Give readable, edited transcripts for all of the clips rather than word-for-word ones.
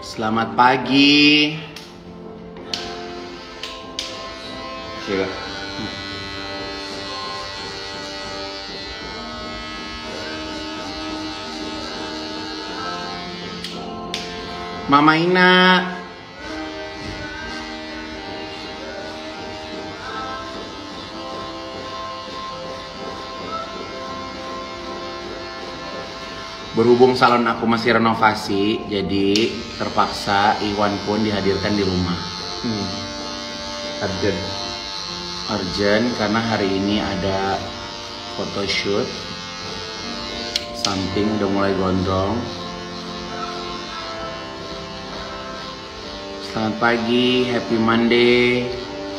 Selamat pagi. Gila. Mama Ina. Berhubung salon aku masih renovasi, jadi terpaksa Iwan pun dihadirkan di rumah. Urgent karena hari ini ada photoshoot. Samping udah mulai gondrong. Selamat pagi, happy Monday.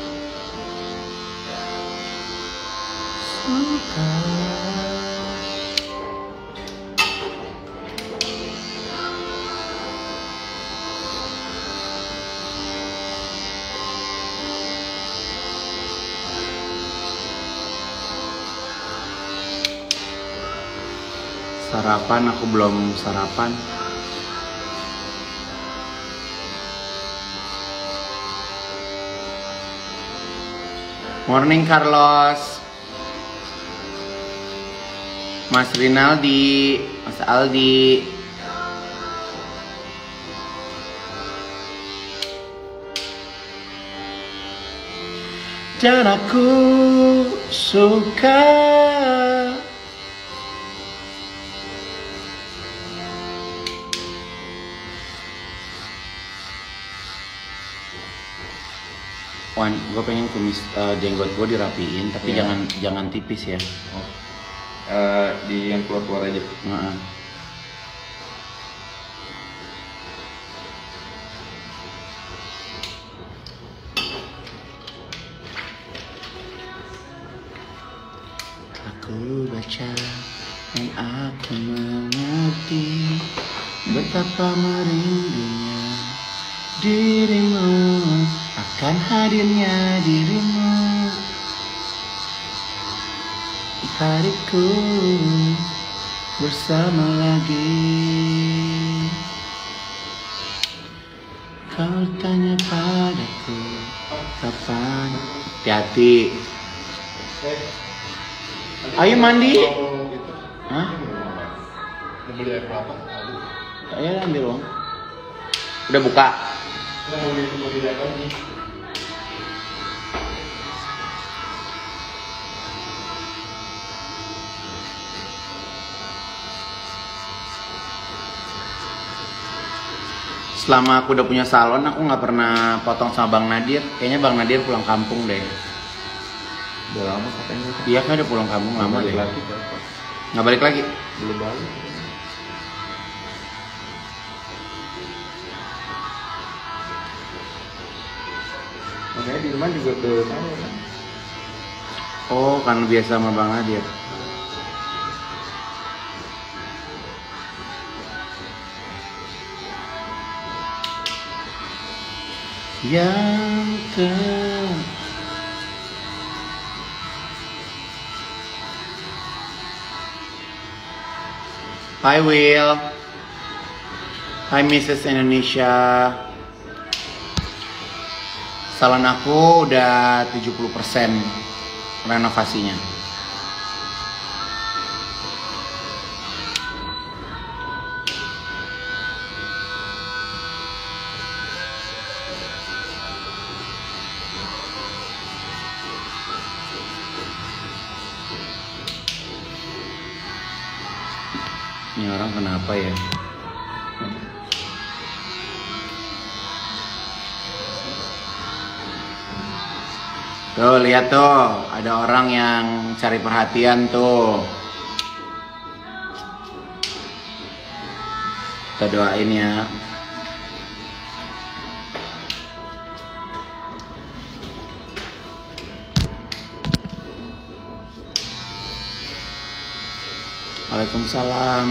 Sarapan, aku belum sarapan. Morning Carlos, Mas Rinaldi, Mas Aldi. Dan aku suka Wan, gue pengen kumis jenggot gue dirapiin, tapi jangan tipis ya. Di yang keluar aja. Aku baca dan aku mengerti betapa merindunya dirimu, akan hadirnya dirimu di hariku bersama lagi. Kau tanya padaku kapan. Hati-hati. Ayo mandi. Hah? Mau beli air kelapa? Ayo ambil uang. Udah buka. Mau beli air lagi. Selama aku udah punya salon, aku nggak pernah potong sama Bang Nadir. Kayaknya Bang Nadir pulang kampung deh. Udah lama katanya. Iya kan udah pulang kampung lama deh. Lagi, Nggak balik lagi? belum balik. Makanya di rumah juga ke sana kan. Oh, kan biasa sama Bang Nadir. Yang Hi Will. Hi Mrs. Indonesia. Salon aku udah 70% renovasinya. Ini orang kenapa ya? Tuh, lihat tuh, ada orang yang cari perhatian tuh. Kita doain ya. Waalaikumsalam.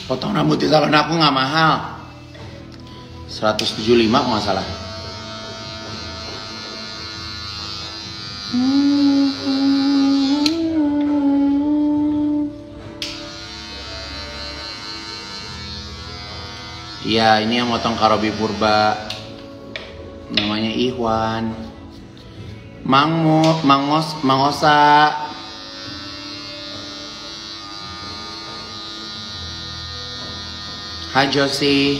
Potong rambut di salon aku nggak mahal. 175 kalau nggak salah. Iya, ini yang motong Karobi Purba. Namanya Iwan. Mangosa. Hai Josie.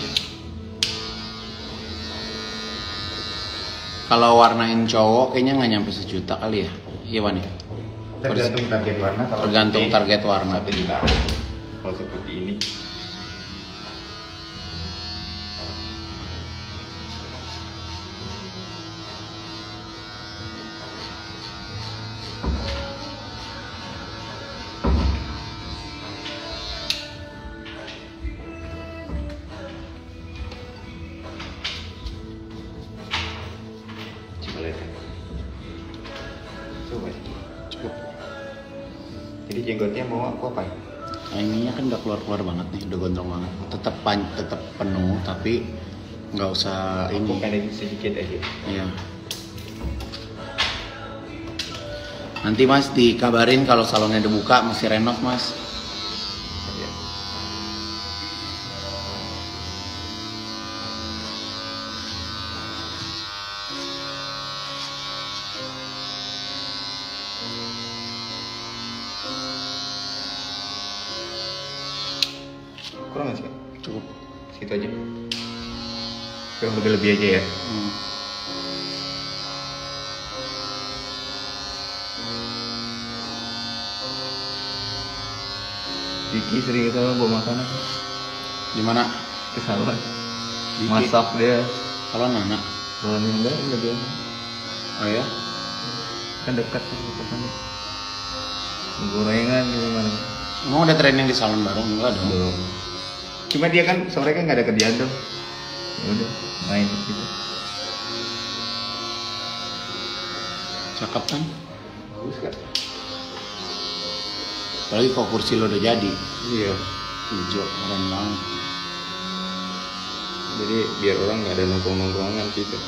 Kalau warnain cowok kayaknya nggak nyampe 1 juta kali ya. Iya Wan ya? Tergantung target warna. Tergantung target warna. 1 juta. Kalau seperti ini. Coba. Cukup. Jadi jenggotnya mau aku apa? Nah, ininya kan udah keluar banget nih, udah gondrong banget. Tetap penuh tapi nggak usah ini. Aku pendek sedikit aja. Iya. Nanti Mas dikabarin kalau salonnya udah buka, masih renov Mas. Ya. Kurang nggak sih? Cukup. Segitu aja. Kurang lebih aja ya. Diki sering kita bawa makanan Di mana? ke salon. Diki. Masak dia. Kalau Nana. Kalau enggak biasa. Oh ya? Kan dekat kan dekat. Gorengan gimana? Emang ada training di salon baru? Enggak dong. Belum. Cuma dia kan sore kan nggak ada kerjaan tuh. Ya udah main gitu. Cakep kan? Bagus kan? Apalagi kalau kursi lo udah jadi. Iya. Hijau, keren banget. Jadi biar orang nggak ada nongkrong-nongkrongan gitu.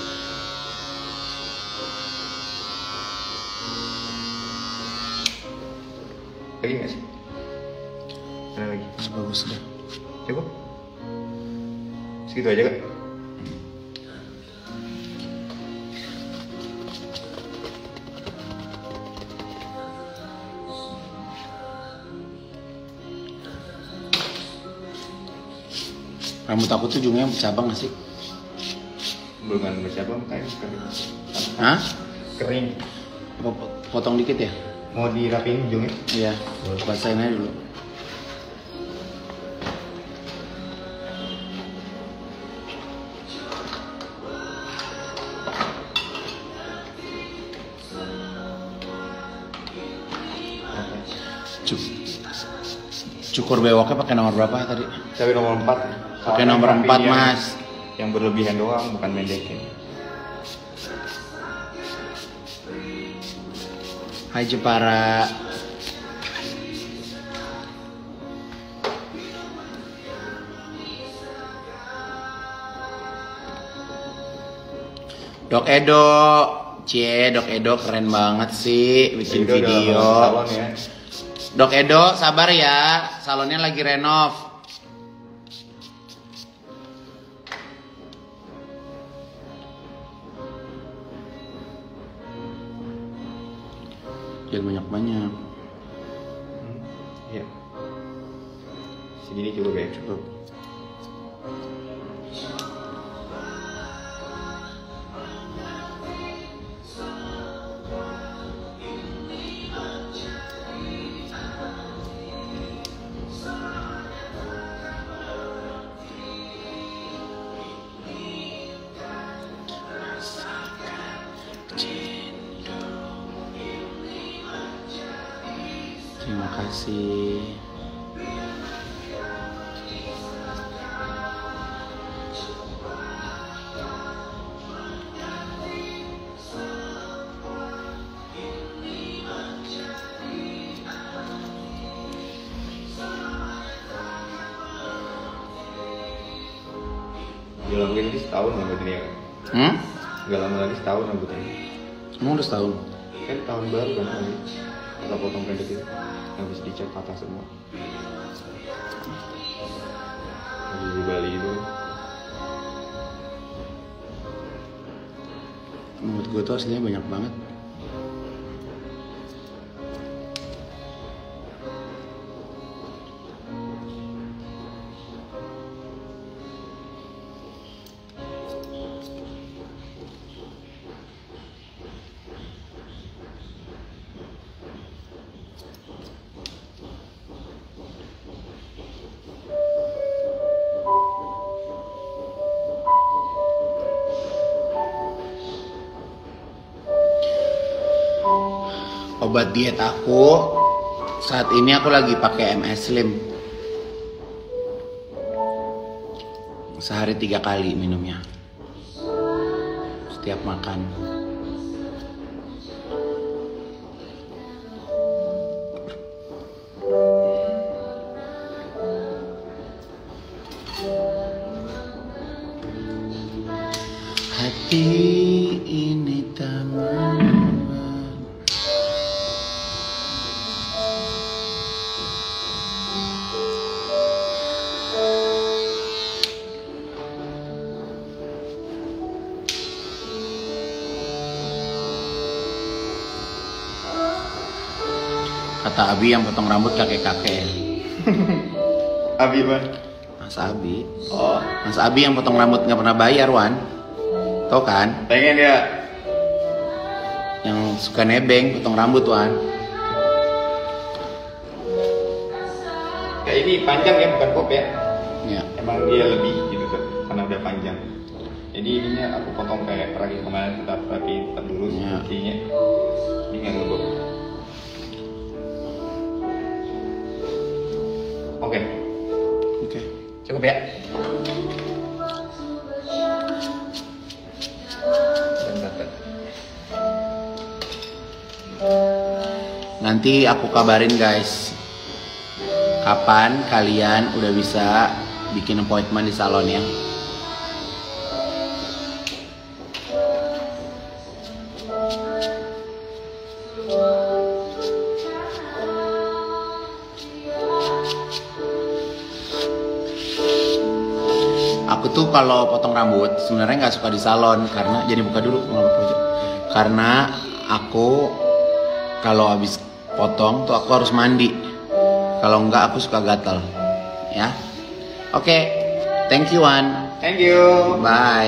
Lagi nggak sih? Ada lagi? Bagus dah. Cukup? Segitu aja kak? Rambut aku tuh ujungnya bercabang gak sih? Belum kan bercabang kayak kering. Hah? Kering. Potong dikit ya? Mau dirapiin ujungnya? Iya. Basahin aja dulu. Cukur bewoknya pakai nomor berapa tadi? Tapi nomor 4. Pakai nomor 4 Mas. Yang berlebihan doang, bukan mendekin. Hai Jepara. Dok Edo, Dok Edo keren banget sih bikin Edo video. salon ya. Dok Edo sabar ya, salonnya lagi renov. Jangan banyak-banyak. Iya. Segini cukup ya. Cukup. Terima kasih. Gak lama lagi setahun rambut ini ya. Gak lama lagi setahun rambut ini. Emang udah setahun? Kan tahun baru kan lagi. Kita potong pendek itu. Habis dicat patah semua. Lagi di Bali itu. Menurut gue tuh aslinya banyak banget. Obat diet aku saat ini aku lagi pakai MS Slim. Sehari 3 kali minumnya. Setiap makan. Hati ini tak mau. Kata Abi yang potong rambut kakek-kakek. Abi Wan. Mas Abi. Oh. Mas Abi yang potong rambut nggak pernah bayar, Wan. Tau kan? Pengen ya. Yang suka nebeng potong rambut, Wan. Kayak ini panjang ya, bukan pop ya. Ya. Emang dia lebih gitu tuh, karena udah panjang. Jadi ininya aku potong kayak peragi kemarin, tetap rapi, tetap lurus. Ya. Intinya ini nggak ngebok. Oke. Oke. Cukup ya. Nanti aku kabarin guys, kapan kalian udah bisa bikin appointment di salon ya. Aku tuh kalau potong rambut sebenarnya nggak suka di salon karena jadi buka dulu karena aku kalau habis potong tuh aku harus mandi. Kalau enggak aku suka gatal. Ya. Oke. Thank you, Wan. Thank you. Bye.